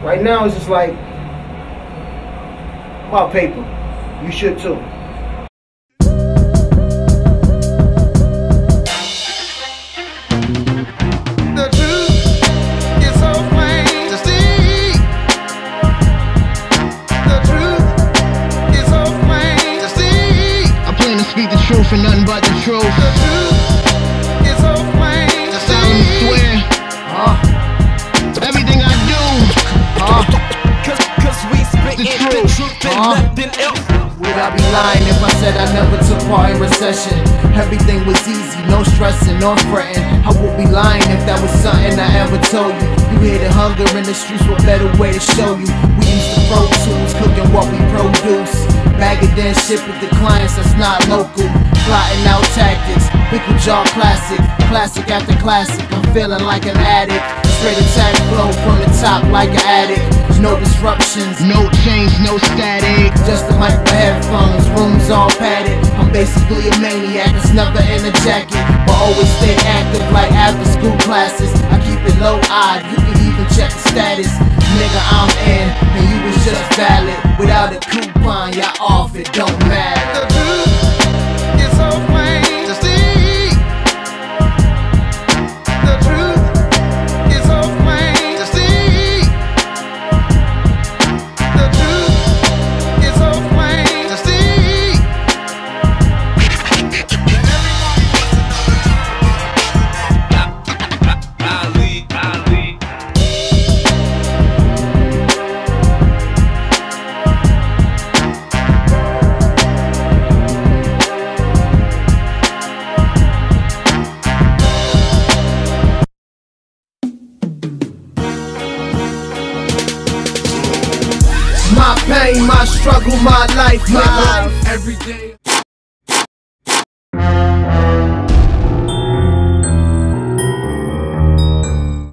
Right now it's just like about paper. You should too. The truth is so plain to see. The truth is so plain to see. I plan to speak the truth and nothing but the truth. The truth is so plain to see. I swear, everything I do, cause we spit the truth and nothing else. Would I be lying if I said I never took part in recession? Everything was easy, no stressing, no fretting. I would be lying if that was something I ever told you. You hear the hunger in the streets, what better way to show you? We used to Pro Tools, cooking what we produce. Bag it then ship it to clients that's not local. Plotting out tactics, pickle jar classic. Classic after classic, I'm feeling like an addict. Straight attack flow from the top like an addict. No disruptions, no change, no static. just the mic for headphones, rooms all padded. I'm basically a maniac that's never in a jacket, but always stay active like after school classes. I keep it low-eyed, you can even check the status. Nigga, I'm in, and you was just valid. Without a coupon, you're off, it don't matter. The truth is so plain to see. The truth is so plain to see. The truth is so plain to see. My pain, my struggle, my life, nigga. Every day.